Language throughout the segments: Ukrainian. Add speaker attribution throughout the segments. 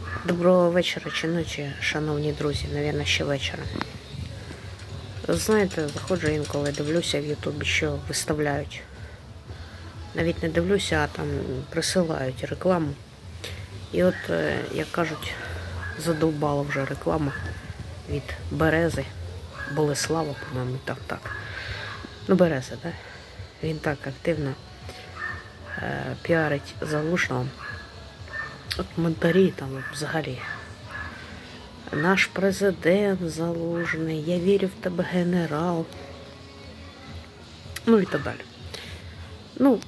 Speaker 1: Доброго вечора чи ночі, шановні друзі, навірно, ще вечора. Знаєте, заходжу інколи, дивлюся в Ютубі, що виставляють. Навіть не дивлюся, а там присилають рекламу. І от, як кажуть, задовбала вже реклама від Берези. Болеслава, по-моєму, так. Ну, Береза, так? Він так активно піарить Залужного. От коментарі там взагалі. Наш президент Залужний, я вірю в тебе, генерал. Ну і так далі. Ну,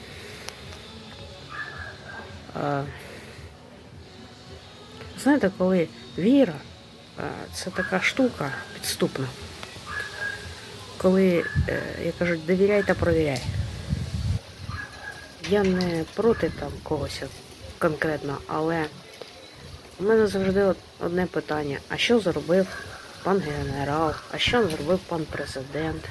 Speaker 1: знаєте, коли віра, це така штука підступна. Коли, як кажуть, довіряй та провіряй. Я не проти там когось конкретно, але у мене завжди одне питання. А що зробив пан генерал? А що зробив пан президент?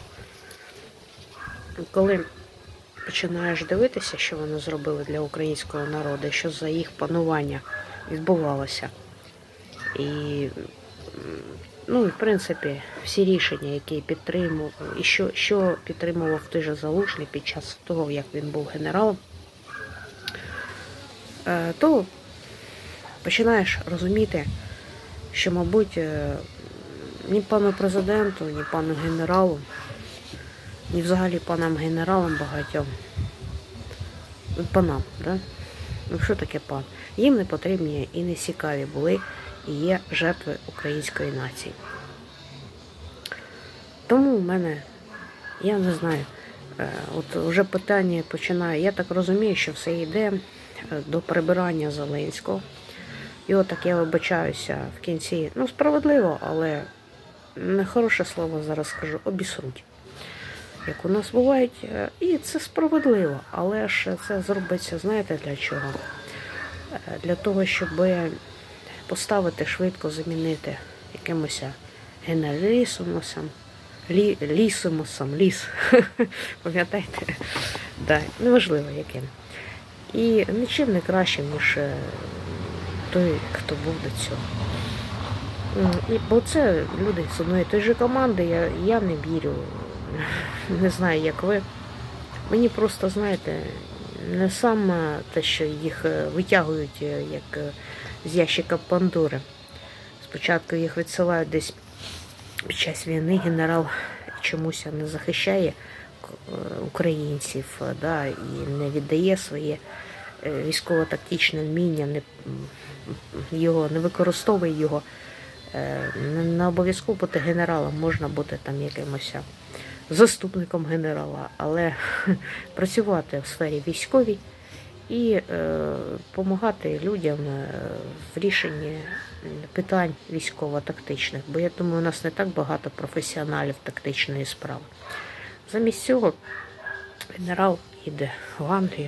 Speaker 1: Коли починаєш дивитися, що вони зробили для українського народу, що за їх панування відбувалося. І, ну, в принципі, всі рішення, які підтримував, і що підтримував той же Залужний під час того, як він був генералом, то починаєш розуміти, що, мабуть, ні пану президенту, ні пану генералу, ні взагалі панам генералам багатьом, панам, да? Ну що таке пан? Їм не потрібні і не цікаві були і є жертви української нації. Тому в мене, я не знаю, от вже питання починає, я так розумію, що все йде до прибирання Зеленського. І от так я вибачаюся в кінці, ну, справедливо, але нехороше слово зараз скажу, обісруть. Як у нас бувають, і це справедливо, але ж це зробиться, знаєте, для чого? Для того, щоб поставити, швидко замінити якимось генералісимусом, ліс, пам'ятаєте? Да, неважливо яким. І нічим не краще, ніж той, хто був до цього. Бо це люди з одної тої ж команди, я не вірю, не знаю, як ви. Мені просто, знаєте, не саме те, що їх витягують, як з ящика Пандори. Спочатку їх відсилають десь під час війни, генерал чомусь не захищає українців, да, і не віддає своє військово-тактичне вміння, не використовує його. Не обов'язково бути генералом, можна бути там якимось заступником генерала, але працювати в сфері військовій і допомагати людям в рішенні питань військово-тактичних. Бо я думаю, у нас не так багато професіоналів тактичної справи. Замість цього генерал йде в Англію.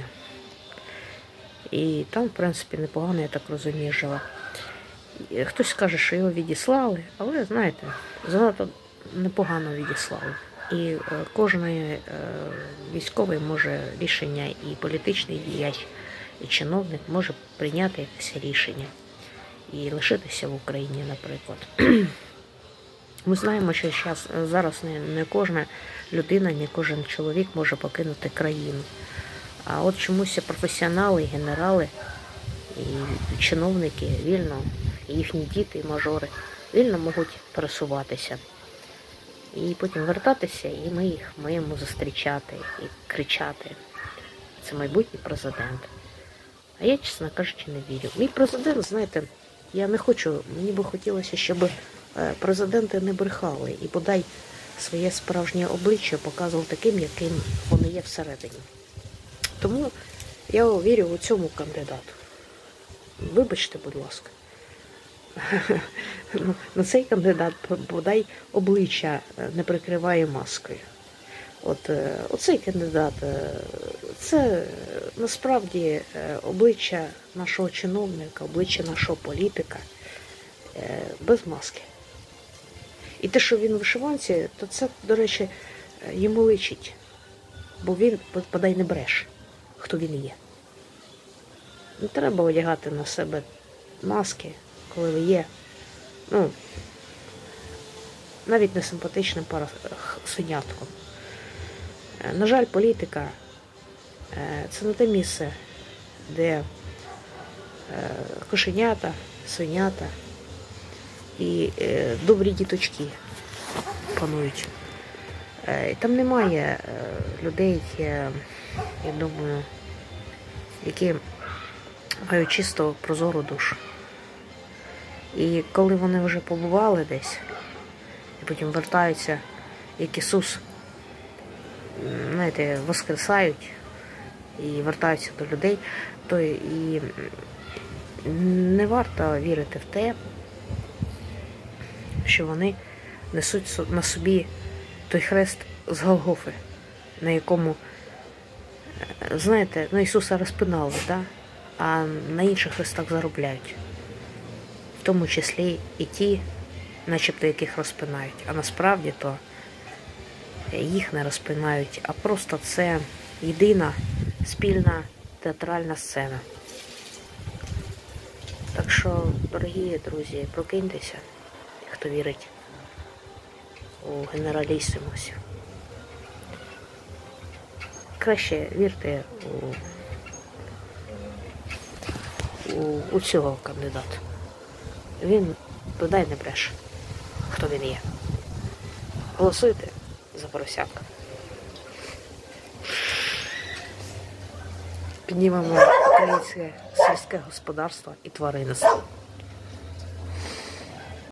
Speaker 1: І там, в принципі, непогано, я так розумію, живе. Хтось скаже, що його відіслали, але, знаєте, занадто непогано відіслали. І кожен військовий може рішення, і політичний діяч, і чиновник може прийняти якесь рішення і лишитися в Україні, наприклад. Ми знаємо, що зараз не кожна людина, не кожен чоловік може покинути країну. А от чомусь професіонали, генерали і чиновники вільно, їхні діти і мажори вільно можуть пересуватися. І потім вертатися, і ми їх маємо зустрічати і кричати. Це майбутній президент. А я, чесно кажучи, не вірю. Мій президент, знаєте, я не хочу, мені би хотілося, щоб президенти не брехали і бодай своє справжнє обличчя показував таким, яким воно є всередині. Тому я вірю у цьому кандидату. Вибачте, будь ласка. На цей кандидат, бодай, обличчя не прикриває маскою. Оцей кандидат, це насправді обличчя нашого чиновника, обличчя нашого політика без маски. І те, що він в вишиванці, то це, до речі, йому личить. Бо він, бодай, не бреше, хто він є. Не треба одягати на себе маски, коли ви є, ну, навіть не симпатичним свинятком. На жаль, політика – це не те місце, де кошенята, свинята і добрі діточки панують. Там немає людей, я думаю, які мають чисто прозору душу. І коли вони вже побували десь, і потім вертаються, як Ісус, знаєте, воскресають і вертаються до людей, то і не варто вірити в те, що вони несуть на собі той хрест з Голгофи, на якому, знаєте, ну, Ісуса розпинали, да? А на інших хрестах заробляють. В тому числі і ті, начебто яких розпинають. А насправді то їх не розпинають, а просто це єдина спільна театральна сцена. Так що, дорогі друзі, прокиньтеся, хто вірить у генералісимусів. Краще вірте у цього кандидата. Він додай не бреше, хто він є. Голосуйте за Поросяка. Піднімемо українське сільське господарство і тваринництво.